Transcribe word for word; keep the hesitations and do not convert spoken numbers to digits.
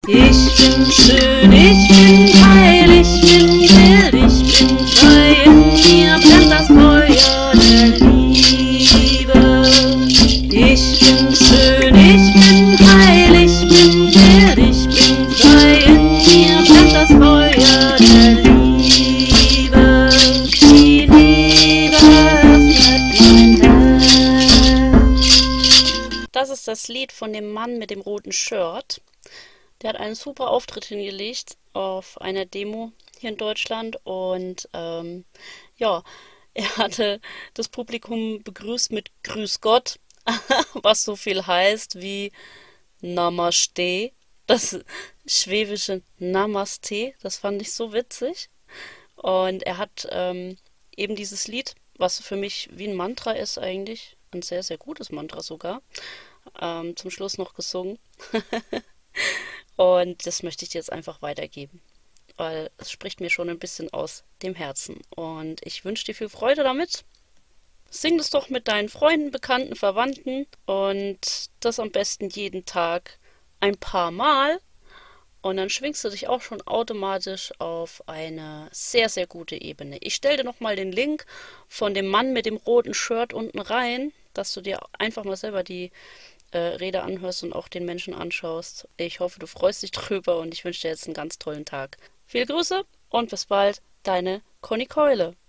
Ich bin schön, ich bin heil, ich bin wild, ich bin frei, in mir brennt das Feuer der Liebe. Ich bin schön, ich bin heil, ich bin wild, ich bin frei, in mir brennt das Feuer der Liebe. Die Liebe öffnet mein Herz. Das ist das Lied von dem Mann mit dem roten Shirt. Der hat einen super Auftritt hingelegt auf einer Demo hier in Deutschland und ähm, ja, er hatte das Publikum begrüßt mit Grüß Gott, was so viel heißt wie Namaste, das schwäbische Namaste, das fand ich so witzig. Und er hat ähm, eben dieses Lied, was für mich wie ein Mantra ist eigentlich, ein sehr, sehr gutes Mantra sogar, ähm, zum Schluss noch gesungen. Und das möchte ich dir jetzt einfach weitergeben, weil es spricht mir schon ein bisschen aus dem Herzen. Und ich wünsche dir viel Freude damit. Sing das doch mit deinen Freunden, Bekannten, Verwandten und das am besten jeden Tag ein paar Mal. Und dann schwingst du dich auch schon automatisch auf eine sehr, sehr gute Ebene. Ich stelle dir nochmal den Link von dem Mann mit dem roten Shirt unten rein, dass du dir einfach mal selber die äh, Rede anhörst und auch den Menschen anschaust. Ich hoffe, du freust dich drüber und ich wünsche dir jetzt einen ganz tollen Tag. Viele Grüße und bis bald, deine Conny Keule.